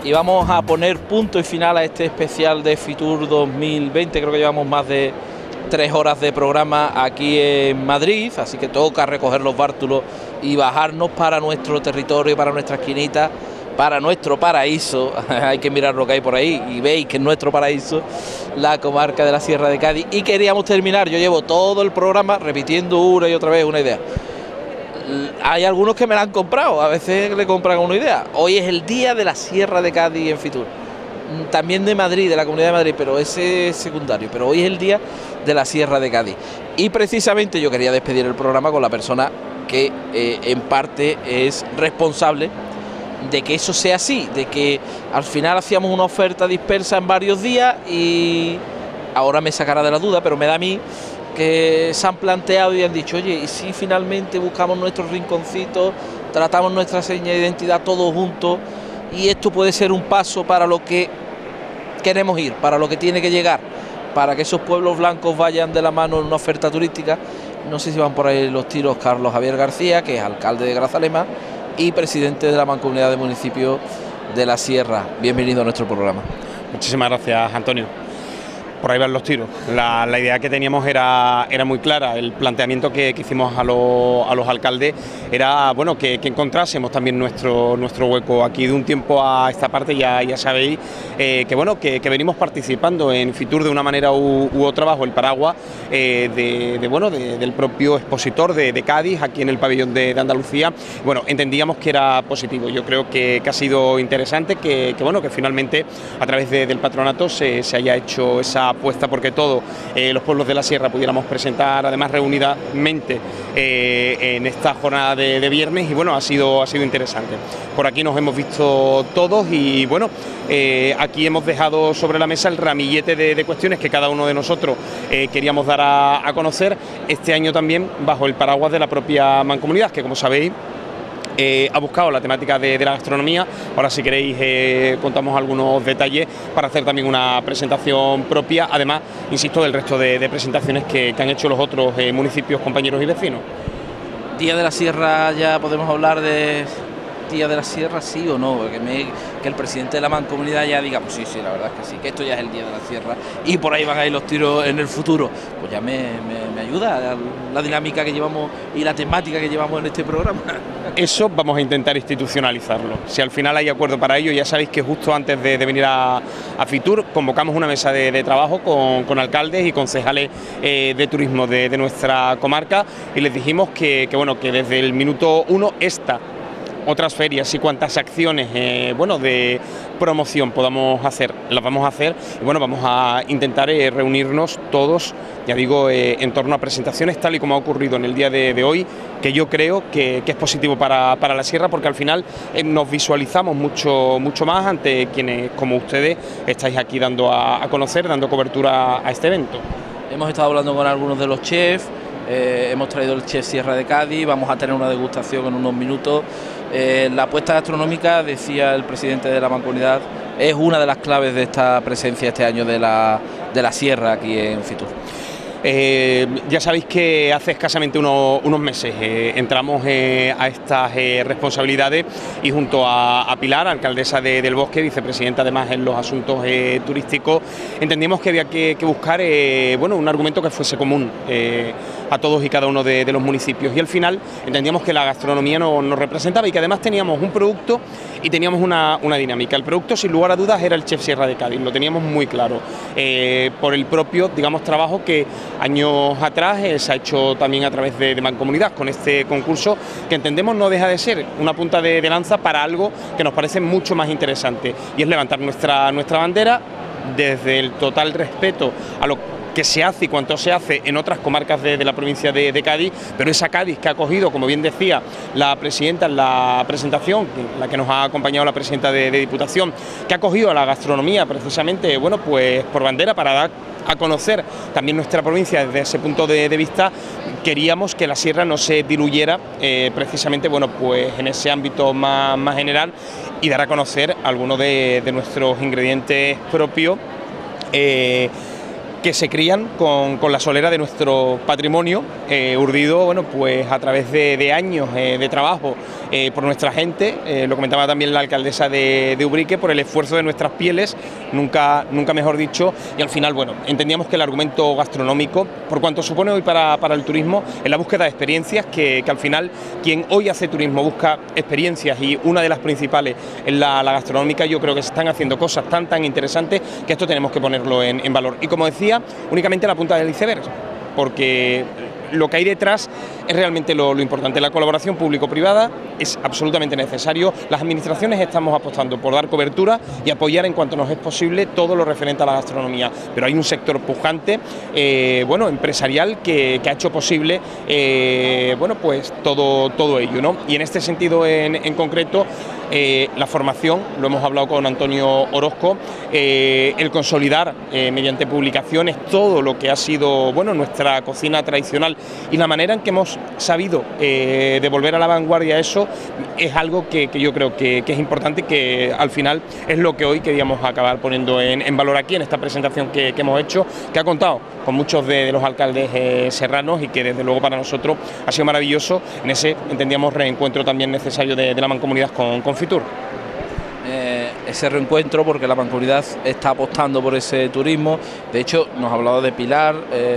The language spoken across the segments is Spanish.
y vamos a poner punto y final a este especial de Fitur 2020. Creo que llevamos más de 3 horas de programa aquí en Madrid, así que toca recoger los bártulos y bajarnos para nuestro territorio, para nuestra esquinita, para nuestro paraíso. Hay que mirar lo que hay por ahí y veis que es nuestro paraíso, la comarca de la Sierra de Cádiz. Y queríamos terminar, yo llevo todo el programa repitiendo una y otra vez una idea. Hay algunos que me la han comprado, a veces le compran una idea. Hoy es el día de la Sierra de Cádiz en Fitur, también de Madrid, de la Comunidad de Madrid, pero ese es secundario. Pero hoy es el día de la Sierra de Cádiz. Y precisamente yo quería despedir el programa con la persona que en parte es responsable de que eso sea así, de que al final hacíamos una oferta dispersa en varios días y ahora me sacará de la duda, pero me da a mí que se han planteado y han dicho, oye, ¿y si finalmente buscamos nuestros rinconcitos, tratamos nuestra seña de identidad todos juntos y esto puede ser un paso para lo que queremos ir, para lo que tiene que llegar, para que esos pueblos blancos vayan de la mano en una oferta turística? No sé si van por ahí los tiros Carlos Javier García, que es alcalde de Grazalema y presidente de la Mancomunidad de Municipios de la Sierra. Bienvenido a nuestro programa. Muchísimas gracias, Antonio. Por ahí van los tiros. La idea que teníamos era muy clara. El planteamiento que hicimos a los alcaldes era, bueno, que encontrásemos también nuestro hueco aquí. De un tiempo a esta parte ya sabéis que venimos participando en Fitur de una manera u otra bajo el paraguas del propio expositor de Cádiz aquí en el pabellón de Andalucía. Bueno, entendíamos que era positivo. Yo creo que ha sido interesante que finalmente a través del patronato se haya hecho esa apuesta porque todos los pueblos de la Sierra pudiéramos presentar además reunidamente en esta jornada de viernes, y bueno, ha sido interesante. Por aquí nos hemos visto todos y bueno, aquí hemos dejado sobre la mesa el ramillete de cuestiones que cada uno de nosotros queríamos dar a conocer este año también bajo el paraguas de la propia Mancomunidad, que como sabéis ha buscado la temática de la gastronomía. Ahora, si queréis, contamos algunos detalles para hacer también una presentación propia, además, insisto, del resto de presentaciones que han hecho los otros municipios, compañeros y vecinos. Día de la Sierra, ya podemos hablar de Día de la Sierra, sí o no, que el presidente de la Mancomunidad ya diga, pues sí, la verdad es que sí, que esto ya es el Día de la Sierra y por ahí van a ir los tiros en el futuro. Pues ya me ayuda la dinámica que llevamos y la temática que llevamos en este programa. Eso vamos a intentar institucionalizarlo. Si al final hay acuerdo para ello, ya sabéis que justo antes de venir a Fitur convocamos una mesa de trabajo con alcaldes y concejales de turismo de nuestra comarca y les dijimos que desde el minuto 1 otras ferias y cuantas acciones de promoción podamos hacer, las vamos a hacer, y bueno, vamos a intentar reunirnos todos, ya digo, en torno a presentaciones tal y como ha ocurrido en el día de hoy, que yo creo que es positivo para la Sierra, porque al final nos visualizamos mucho más ante quienes, como ustedes, estáis aquí dando a conocer, dando cobertura a este evento. Hemos estado hablando con algunos de los chefs, hemos traído el chef Sierra de Cádiz, vamos a tener una degustación en unos minutos. La apuesta gastronómica, decía el presidente de la Mancomunidad, es una de las claves de esta presencia este año de la Sierra aquí en Fitur. Ya sabéis que hace escasamente unos meses entramos a estas responsabilidades y junto a Pilar, alcaldesa del Bosque, vicepresidenta además en los asuntos turísticos, entendíamos que había que buscar un argumento que fuese común a todos y cada uno de los municipios, y al final entendíamos que la gastronomía nos representaba y que además teníamos un producto y teníamos una dinámica. El producto, sin lugar a dudas, era el Chef Sierra de Cádiz, lo teníamos muy claro, por el propio, digamos, trabajo que años atrás se ha hecho también a través de Mancomunidad con este concurso, que entendemos no deja de ser una punta de lanza para algo que nos parece mucho más interesante, y es levantar nuestra bandera desde el total respeto a lo que se hace y cuanto se hace en otras comarcas de la provincia de Cádiz, pero esa Cádiz que ha acogido, como bien decía la presidenta en la presentación, la que nos ha acompañado la presidenta de Diputación, que ha acogido a la gastronomía precisamente, pues por bandera, para dar a conocer también nuestra provincia desde ese punto de vista. Queríamos que la Sierra no se diluyera precisamente pues en ese ámbito más general, y dar a conocer algunos de nuestros ingredientes propios que se crían con la solera de nuestro patrimonio, urdido pues a través de años de trabajo por nuestra gente, lo comentaba también la alcaldesa de Ubrique, por el esfuerzo de nuestras pieles, nunca mejor dicho, y al final, bueno, entendíamos que el argumento gastronómico, por cuanto supone hoy para el turismo, en la búsqueda de experiencias, que al final quien hoy hace turismo busca experiencias, y una de las principales es la gastronómica. Yo creo que se están haciendo cosas tan interesantes que esto tenemos que ponerlo en valor. Y como decía, únicamente la punta del iceberg, porque lo que hay detrás es realmente lo importante. La colaboración público-privada es absolutamente necesario. Las administraciones estamos apostando por dar cobertura y apoyar en cuanto nos es posible todo lo referente a la gastronomía, pero hay un sector pujante, bueno, empresarial, que ha hecho posible bueno, pues todo ello, ¿no? Y en este sentido en concreto, la formación, lo hemos hablado con Antonio Orozco, el consolidar mediante publicaciones todo lo que ha sido, bueno, nuestra cocina tradicional, y la manera en que hemos sabido devolver a la vanguardia eso, es algo que yo creo que es importante y que al final es lo que hoy queríamos acabar poniendo en valor aquí en esta presentación que hemos hecho, que ha contado con muchos de los alcaldes serranos, y que desde luego para nosotros ha sido maravilloso en ese, entendíamos, reencuentro también necesario de la Mancomunidad con Fitur. Ese reencuentro, porque la Mancomunidad está apostando por ese turismo. De hecho, nos ha hablado de Pilar,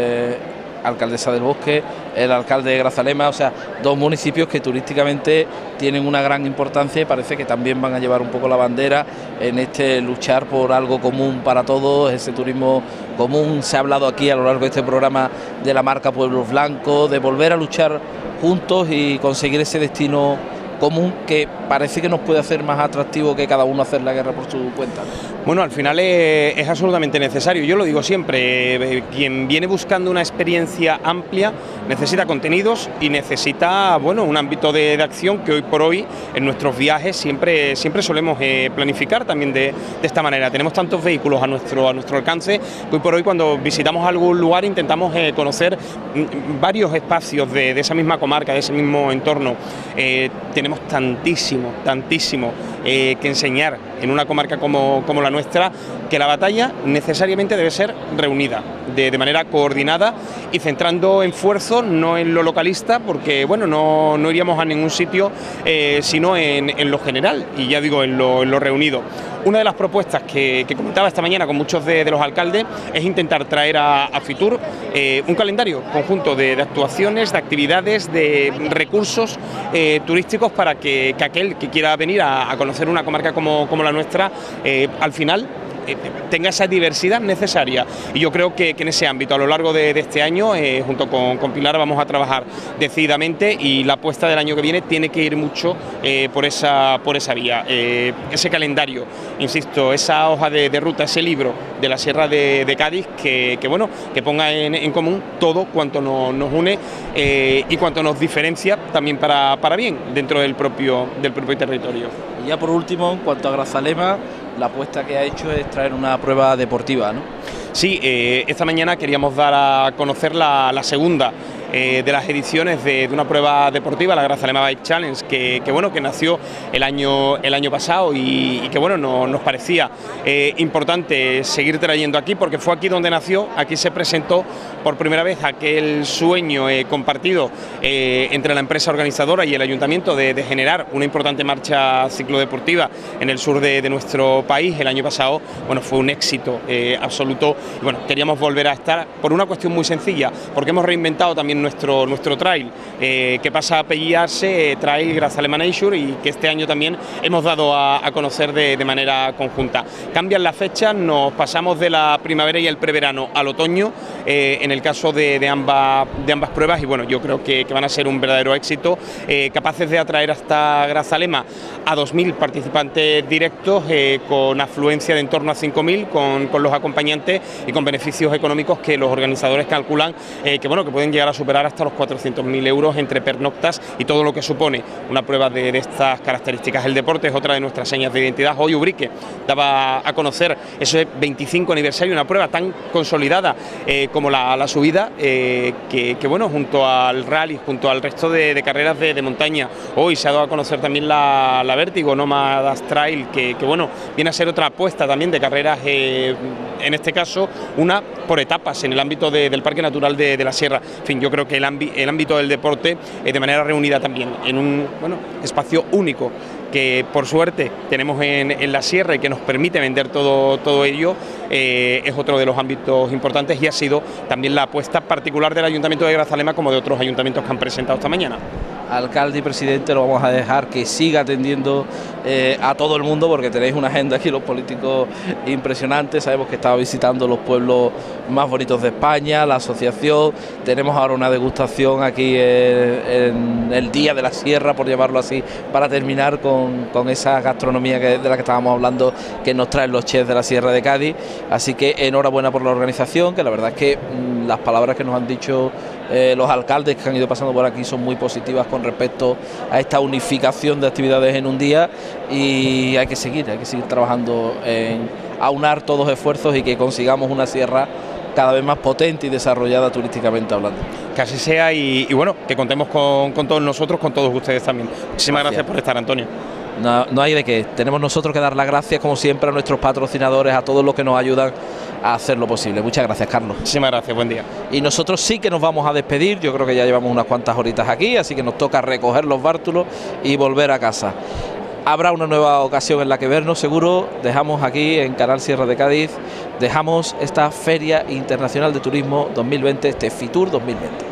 alcaldesa del Bosque, el alcalde de Grazalema, o sea, dos municipios que turísticamente tienen una gran importancia, y parece que también van a llevar un poco la bandera en este luchar por algo común para todos, ese turismo común. Se ha hablado aquí a lo largo de este programa de la marca Pueblos Blancos, de volver a luchar juntos y conseguir ese destino común que parece que nos puede hacer más atractivo que cada uno hacer la guerra por su cuenta. Bueno, al final es absolutamente necesario, yo lo digo siempre, quien viene buscando una experiencia amplia necesita contenidos y necesita, bueno, un ámbito de acción que hoy por hoy en nuestros viajes siempre solemos planificar también de esta manera. Tenemos tantos vehículos a nuestro alcance que hoy por hoy, cuando visitamos algún lugar, intentamos conocer varios espacios de esa misma comarca, de ese mismo entorno. Tenemos tantísimo que enseñar en una comarca como la nuestra, que la batalla necesariamente debe ser reunida de manera coordinada y centrando esfuerzos no en lo localista, porque bueno, no iríamos a ningún sitio sino en lo general, y ya digo, en lo reunido. Una de las propuestas que comentaba esta mañana con muchos de los alcaldes es intentar traer a Fitur un calendario conjunto de actuaciones, de actividades, de recursos turísticos, para que aquel que quiera venir a conocer una comarca como la nuestra, al final tenga esa diversidad necesaria. Y yo creo que en ese ámbito, a lo largo de este año, junto con Pilar, vamos a trabajar decididamente, y la apuesta del año que viene tiene que ir mucho por esa vía. Ese calendario, insisto, esa hoja de ruta, ese libro de la Sierra de Cádiz, que ponga en común todo cuanto nos une y cuanto nos diferencia también para bien dentro del propio territorio. Y ya por último, en cuanto a Grazalema, la apuesta que ha hecho es traer una prueba deportiva, ¿no? Sí, esta mañana queríamos dar a conocer la segunda de las ediciones de una prueba deportiva, la Grazalema Bike Challenge, que nació el año pasado, y que bueno, nos parecía importante seguir trayendo aquí, porque fue aquí donde nació. Aquí se presentó por primera vez aquel sueño compartido entre la empresa organizadora y el ayuntamiento de generar una importante marcha ciclodeportiva en el sur de nuestro país. El año pasado, bueno, fue un éxito absoluto, y bueno, queríamos volver a estar por una cuestión muy sencilla, porque hemos reinventado también nuestro trail, que pasa a apellidarse Trail Grazalema Nature, y que este año también hemos dado a conocer de manera conjunta. Cambian las fechas, nos pasamos de la primavera y el preverano al otoño, en el caso de ambas pruebas, y bueno, yo creo que van a ser un verdadero éxito, capaces de atraer hasta Grazalema a 2.000 participantes directos, con afluencia de en torno a 5.000, con los acompañantes, y con beneficios económicos que los organizadores calculan que pueden llegar a superar hasta los 400.000 euros entre pernoctas y todo lo que supone una prueba de estas características. El deporte es otra de nuestras señas de identidad. Hoy Ubrique daba a conocer ese 25 aniversario, una prueba tan consolidada como la subida, que bueno, junto al rally, junto al resto de carreras de montaña, hoy se ha dado a conocer también la Vértigo Nómadas Trail, que bueno, viene a ser otra apuesta también de carreras en este caso una por etapas en el ámbito del Parque Natural de la Sierra. En fin, yo creo que el ámbito del deporte de manera reunida también en un espacio único que por suerte tenemos en la Sierra y que nos permite vender todo ello, es otro de los ámbitos importantes y ha sido también la apuesta particular del Ayuntamiento de Grazalema como de otros ayuntamientos que han presentado esta mañana. Alcalde y presidente, lo vamos a dejar que siga atendiendo a todo el mundo, porque tenéis una agenda aquí los políticos impresionante. Sabemos que estaba visitando los pueblos más bonitos de España, la asociación. Tenemos ahora una degustación aquí en el Día de la Sierra, por llamarlo así, para terminar con esa gastronomía de la que estábamos hablando, que nos traen los chefs de la Sierra de Cádiz. Así que enhorabuena por la organización, que la verdad es que las palabras que nos han dicho los alcaldes que han ido pasando por aquí son muy positivas con respecto a esta unificación de actividades en un día, y hay que seguir trabajando en aunar todos los esfuerzos y que consigamos una sierra cada vez más potente y desarrollada turísticamente hablando. Que así sea y bueno, que contemos con todos nosotros, con todos ustedes también. Muchísimas gracias por estar, Antonio. No hay de qué. Tenemos nosotros que dar las gracias, como siempre, a nuestros patrocinadores, a todos los que nos ayudan a hacer lo posible. Muchas gracias, Carlos. Muchísimas gracias, buen día. Y nosotros sí que nos vamos a despedir. Yo creo que ya llevamos unas cuantas horitas aquí, así que nos toca recoger los bártulos y volver a casa. Habrá una nueva ocasión en la que vernos, seguro. Dejamos aquí en Canal Sierra de Cádiz, dejamos esta Feria Internacional de Turismo 2020, este Fitur 2020.